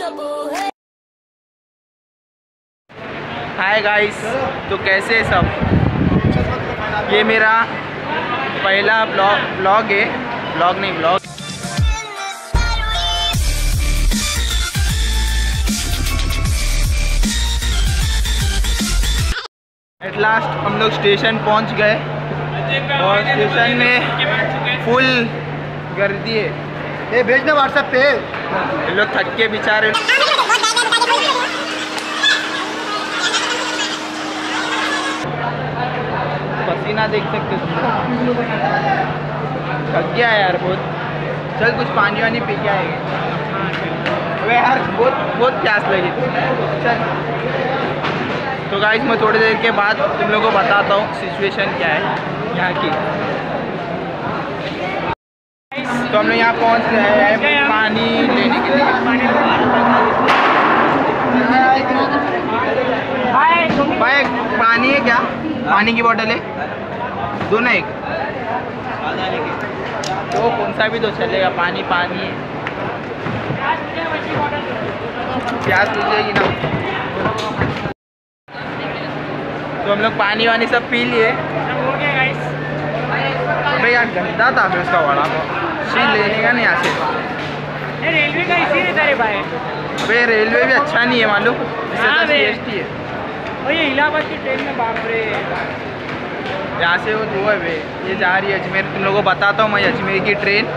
Hi guys, तो कैसे सब। ये मेरा पहला ब्लॉग है, ब्लॉग। एट लास्ट हम लोग स्टेशन पहुंच गए और स्टेशन में फुल गर्दी है। ये भेजना व्हाट्सएप पे। ये लोग थक के बेचारे पसीना देख सकते हो, थक गया यार बहुत। चल कुछ पानी वानी पी के आएंगे। अबे यार बहुत प्यास लगी। चल तो गाइस, मैं थोड़ी देर के बाद तुम लोगों को बताता हूँ सिचुएशन क्या है यहाँ की। तो हम लोग यहाँ पहुँच गए हैं पानी लेने के लिए। भाई पानी है क्या? पानी की बोतल है, दो ना एक। तो कौन सा भी तो चलेगा, पानी है। प्यास मिल जाएगी ना। तो हम लोग पानी वानी सब पी लिए। अबे यार गंदा था फिर उसका वड़ा पाव, शील लेने का नहीं यहाँ से। रेलवे का इसी रहता है भाई। अबे रेलवे भी अच्छा नहीं है मालूम, इससे तो CST है। ये इलाहाबाद की ट्रेन में बाप रे, यहाँ से वो दो है वे, ये जा रही है अजमेर। तुम लोगों को बताता हूँ मैं अजमेर की ट्रेन।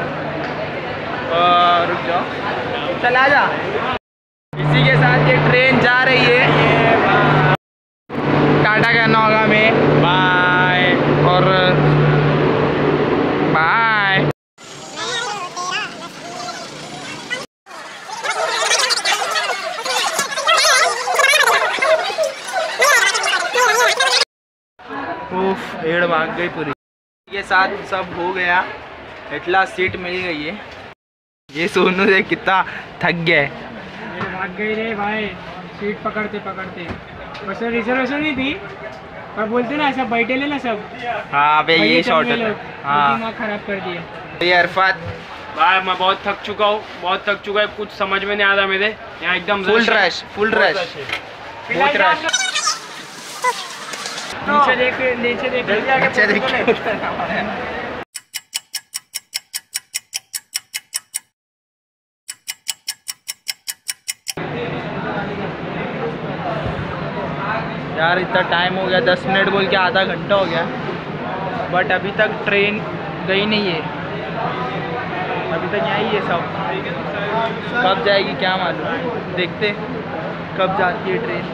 रुक जाओ, चल आ जा। इसी के साथ ये ट्रेन जा रही है। टाटा कहना होगा हमें बाय और बाय। उफ, भीड़ भाग गई पूरी। के साथ सब हो गया, एटला सीट मिल गई है। ये सोनू से कितना थक गया है। भाग गई रे भाई, सीट पकड़ते बस रिजर्वेशन नहीं थी, पर बोलते ना सब बैठे ले ना सब। हाँ भाई ये शॉर्ट है। हाँ दिमाग खराब कर दिया। ये अरफात भाई मैं बहुत थक चुका हूँ, कुछ समझ में नहीं आ रहा मेरे यहाँ। एकदम फुल रश बहुत रश। नीचे देख। यार इतना टाइम हो गया, 10 मिनट बोल के आधा घंटा हो गया, बट अभी तक ट्रेन गई नहीं है। अभी तक यहीं है सब। कब जाएगी क्या मालूम, देखते कब जाती है ट्रेन।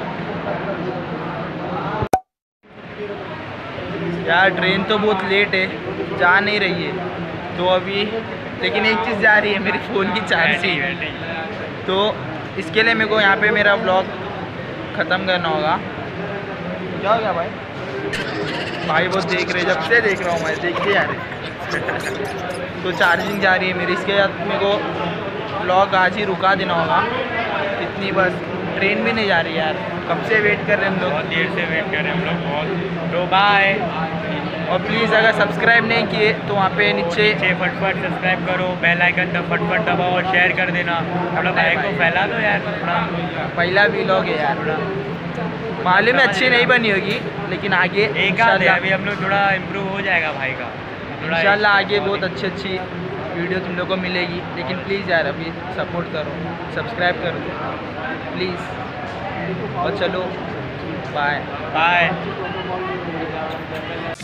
यार ट्रेन तो बहुत लेट है, जा नहीं रही है तो अभी। लेकिन एक चीज़ जा रही है, मेरी फ़ोन की चार्जिंग। तो इसके लिए मेरे को यहाँ पे मेरा व्लॉग ख़त्म करना होगा। क्या हो गया भाई बहुत देख रहे, जब से देख रहा हूँ मैं, देखते यार। तो चार्जिंग जा रही है मेरी, इसके बाद मेरे को व्लॉग आज ही रुका देना होगा। इतनी बस, ट्रेन भी नहीं जा रही यार, कब से वेट कर रहे हैं हम लोग, बहुत देर से वेट कर रहे हैं हम लोग बहुत। तो बाय। और प्लीज़ अगर सब्सक्राइब नहीं किए तो वहाँ पे नीचे फटफट सब्सक्राइब करो, बेल आइकन तब फटफट दबाओ और शेयर कर देना। थोड़ा भाई को फैला दो यार। पहला व्लॉग है यार, मालूम है अच्छी नहीं बनी होगी, लेकिन आगे इंशाल्लाह अभी हम लोग थोड़ा इम्प्रूव हो जाएगा भाई का। इंशाल्लाह आगे बहुत अच्छी वीडियो तुम लोग को मिलेगी। लेकिन प्लीज़ यार अभी सपोर्ट करो, सब्सक्राइब करो प्लीज़। और चलो बाय।